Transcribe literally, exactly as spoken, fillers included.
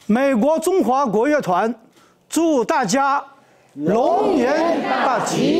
美国中华国乐团祝大家龙年大吉。